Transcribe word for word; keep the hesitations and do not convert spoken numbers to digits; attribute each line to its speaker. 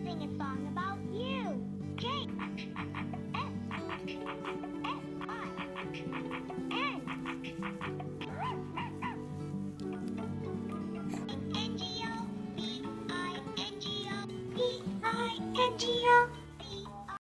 Speaker 1: sing a song about you. J S S I N N G O B I N G O B I N G O